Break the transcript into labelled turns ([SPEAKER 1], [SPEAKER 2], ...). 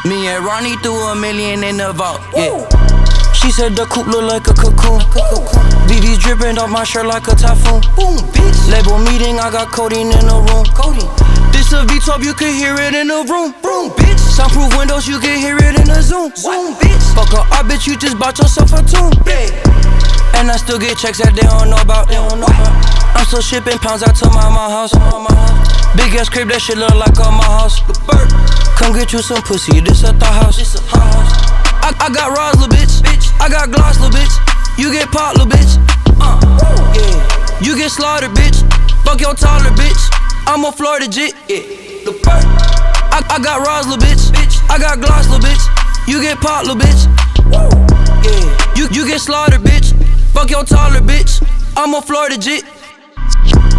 [SPEAKER 1] Me and Ronnie threw $1 million in the vault, yeah. She said the coupe look like a cocoon. BB's dripping off my shirt like a typhoon. Boom, bitch. Label meeting, I got codeine in the room. This a V12, you can hear it in the room. Boom, bitch. Soundproof windows, you can hear it in the Zoom. Zoom, bitch. Fuck a art, bitch, you just bought yourself a tune. Yeah. And I still get checks that they don't know about. I'm still shipping pounds out to my house. Big ass crib, that shit look like my house. Come get you some pussy, this a thought house. I got Ross, lil' bitch. I got Gloss, lil' bitch. You get pot, lil' bitch. Yeah. You get slaughtered, bitch. Fuck your taller, bitch. I'm a Florida jit. Yeah. I got Ross, lil' bitch. I got Gloss, lil' bitch. You get pot, lil' bitch. Yeah. You get slaughtered, bitch. Fuck your taller, bitch. I'm a Florida jit.